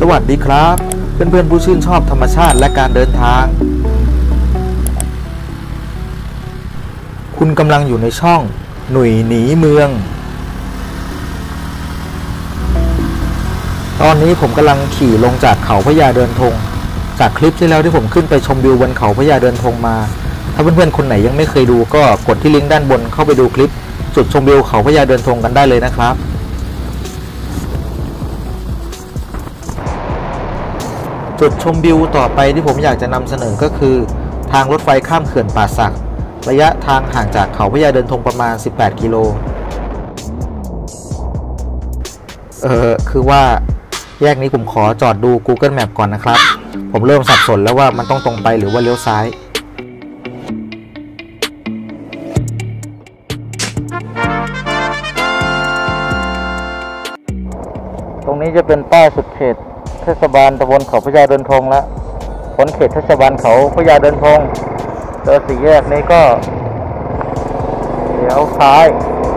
วัสดีครับเพื่อนๆผู้ชื่นชอบธรรมชาติและการเดินทางคุณกำลังอยู่ในช่องหนุ่ยหนีเมืองตอนนี้ผมกำลังขี่ลงจากเขาพญาเดินธงจากคลิปที่แล้วที่ผมขึ้นไปชมวิวบนเขาพญาเดินธงมาถ้าเพื่อนๆคนไหนยังไม่เคยดูก็กดที่ลิงก์ด้านบนเข้าไปดูคลิปจุดชมวิวเขาพญาเดินธงกันได้เลยนะครับจุดชมวิวต่อไปที่ผมอยากจะนำเสนอก็คือทางรถไฟข้ามเขื่อนป่าสักระยะทางห่างจากเขาพญาเดินธงประมาณ18กิโลคือว่าแยกนี้ผมขอจอดดู Google Map ก่อนนะครับผมเริ่มสับสนแล้วว่ามันต้องตรงไปหรือว่าเลี้ยวซ้ายตรงนี้จะเป็นป้ายสุดเขตเทศบาลตำบลเขาพญาเดินธงและพ้นเขตเทศบาลเขาพญาเดินธงเจอสี่แยกนี้ก็เลี้ยวซ้าย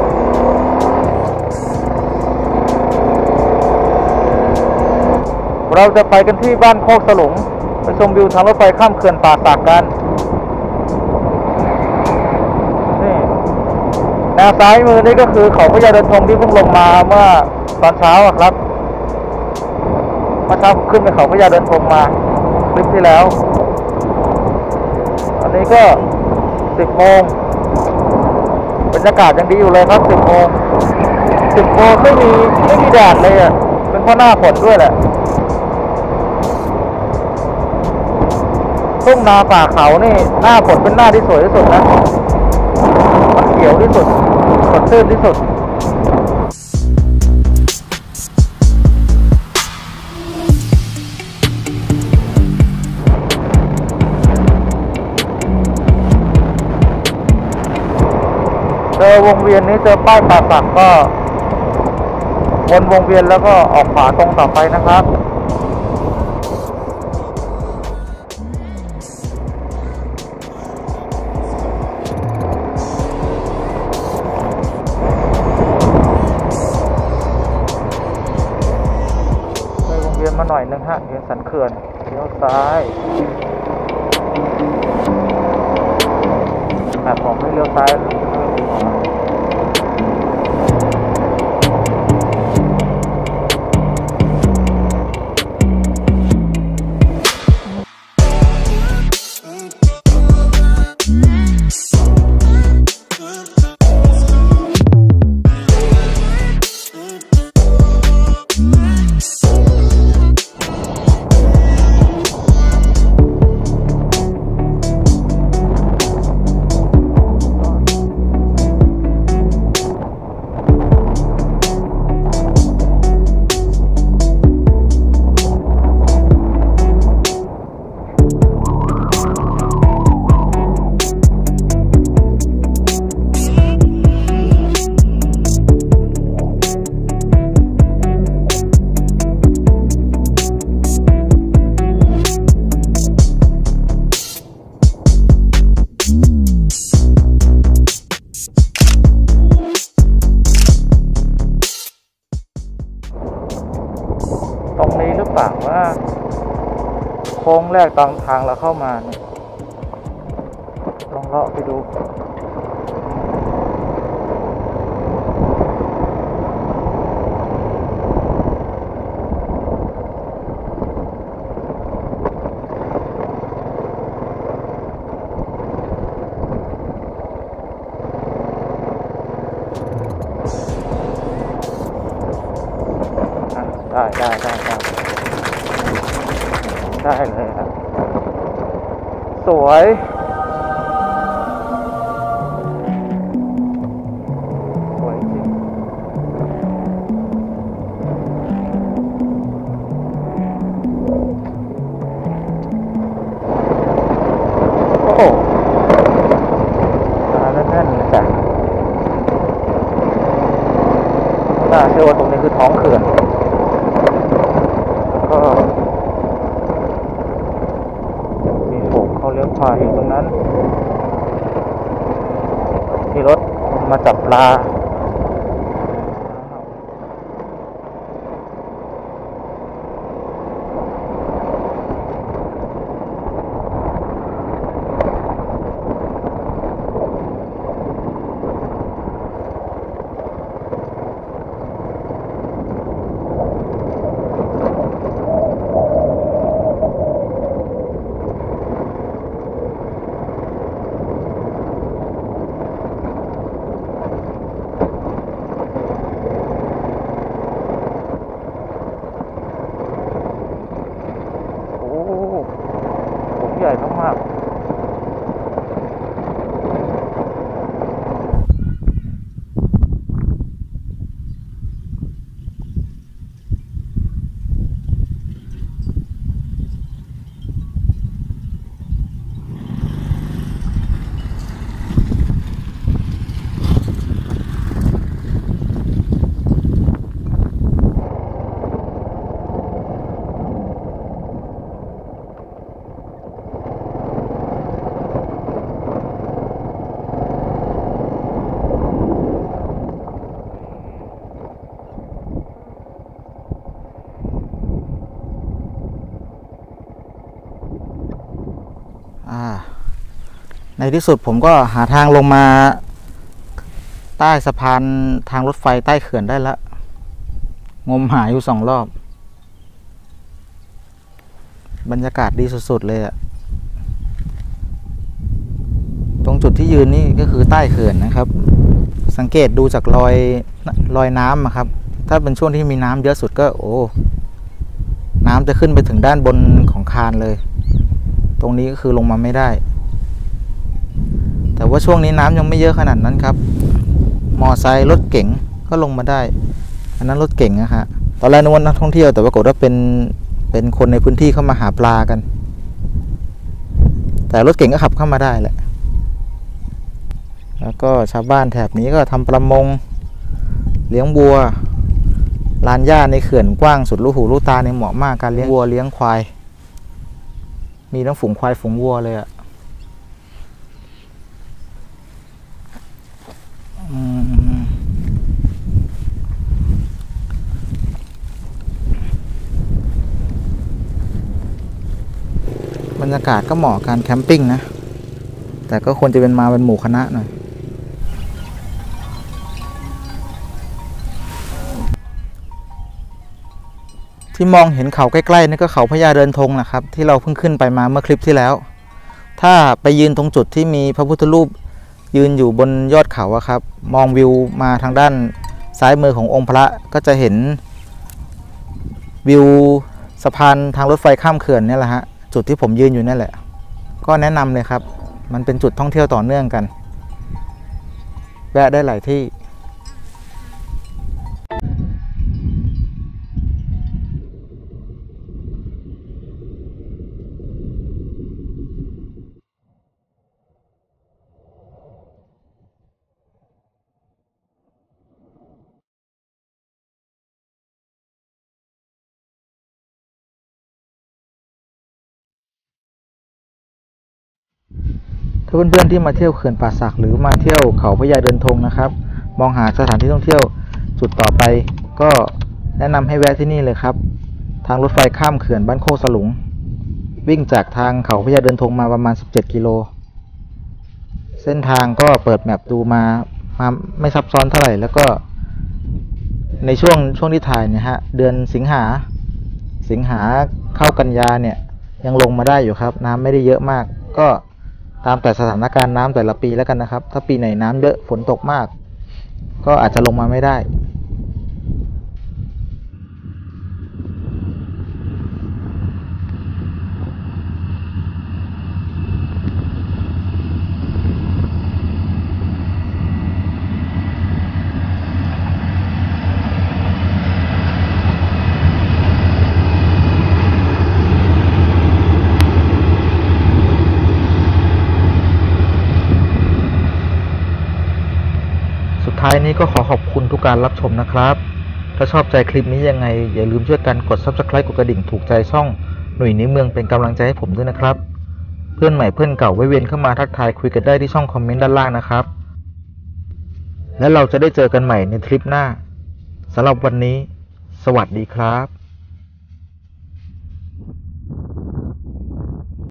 เราจะไปกันที่บ้านโคกสลุงไปชมวิวทางรถไฟข้ามเขื่อนป่าสักกันนี่แนวซ้ายมือนี่ก็คือเขาพญาเดินธงที่เพิ่งลงมาเมื่อตอนเช้าครับเมื่อเช้าผมขึ้นไปเขาพญาเดินธงมาคลิปที่แล้วอันนี้ก็10 โมงบรรยากาศยังดีอยู่เลยครับ10 โมงไม่มีแดดเลยอ่ะเป็นเพราะหน้าฝนด้วยแหละทุ่งนาป่าเขานี่หน้าฝนเป็นหน้าที่สวยที่สุดนะมันเขียวที่สุดสดชื่นที่สุดเจอวงเวียนนี้เจอป้ายป่าสักก็วนวงเวียนแล้วก็ออกขวาตรงต่อไปนะครับเลยวงเวียนมาหน่อยนึงฮะเวียนสันเขื่อนเลี้ยวซ้ายแบบบอกให้เลี้ยวซ้ายตรงนี้หรือเปล่าว่าโค้งแรกตามทางเราเข้ามาเนี่ยลองเลาะไปดูได้เลยครับสวยจริงโอ้โหแน่นๆจ้ะน่าเชื่อว่าตรงนี้คือท้องเขื่อนก็มีโขงเขาเลี้ยงควายอยู่ตรงนั้นที่รถมาจับปลา ตในที่สุดผมก็หาทางลงมาใต้สะพานทางรถไฟใต้เขื่อนได้แล้วงมหาอยู่2 รอบบรรยากาศดีสุดๆเลยอะตรงจุดที่ยืนนี่ก็คือใต้เขื่อนนะครับ สังเกตดูจากรอยน้ำครับถ้าเป็นช่วงที่มีน้ำเยอะสุดก็โอ้น้ำจะขึ้นไปถึงด้านบนของคานเลยตรงนี้ก็คือลงมาไม่ได้แต่ว่าช่วงนี้น้ำยังไม่เยอะขนาดนั้นครับมอไซค์รถเก๋งก็ลงมาได้อันนั้นรถเก๋งนะฮะตอนแรกนึกว่านักท่องเที่ยวแต่ปรากฏว่าเป็นคนในพื้นที่เข้ามาหาปลากันแต่รถเก๋งก็ขับเข้ามาได้แหละแล้วก็ชาวบ้านแถบนี้ก็ทำประมงเลี้ยงวัวลานหญ้าในเขื่อนกว้างสุดลูกหูลูกตาในเหมาะมากการเลี้ยงวัวเลี้ยงควายมีทั้งฝูงควายฝูงวัวเลยอะบรรยากาศก็เหมาะการแคมปิ้งนะแต่ก็ควรจะเป็นหมู่คณะหน่อยที่มองเห็นเขาใกล้ๆนี่ก็เขาพญาเดินธงนะครับที่เราเพิ่งขึ้นไปมาเมื่อคลิปที่แล้วถ้าไปยืนตรงจุดที่มีพระพุทธรูปยืนอยู่บนยอดเขาครับมองวิวมาทางด้านซ้ายมือขององค์พระก็จะเห็นวิวสะพานทางรถไฟข้ามเขื่อนนี่แหละฮะจุดที่ผมยืนอยู่นั่นแหละก็แนะนำเลยครับมันเป็นจุดท่องเที่ยวต่อเนื่องกันแวะได้หลายที่ถ้าเพื่อนๆที่มาเที่ยวเขื่อนป่าสักหรือมาเที่ยวเขาพญาเดินธงนะครับมองหาสถานที่ท่องเที่ยวจุดต่อไปก็แนะนำให้แวะที่นี่เลยครับทางรถไฟข้ามเขื่อนบ้านโคกสลุงวิ่งจากทางเขาพญาเดินธงมาประมาณ17 กิโลเส้นทางก็เปิดแมปดูมาไม่ซับซ้อนเท่าไหร่แล้วก็ในช่วงที่ถ่ายเนี่ยฮะเดือนสิงหาเข้ากันยาเนี่ยยังลงมาได้อยู่ครับน้ำไม่ได้เยอะมากก็ตามแต่สถานการณ์น้ำแต่ละปีแล้วกันนะครับถ้าปีไหนน้ำเยอะฝนตกมากก็อาจจะลงมาไม่ได้ท้ายนี้ก็ขอขอบคุณทุกการรับชมนะครับถ้าชอบใจคลิปนี้ยังไงอย่าลืมช่วยกันกด Subscribe กดกระดิ่งถูกใจช่องหนุ่ยนี้เมืองเป็นกำลังใจให้ผมด้วยนะครับเพื่อนใหม่เพื่อนเก่าแวะเวียนเข้ามาทักทายคุยกันได้ที่ช่องคอมเมนต์ด้านล่างนะครับและเราจะได้เจอกันใหม่ในคลิปหน้าสำหรับวันนี้สวัสดีครับ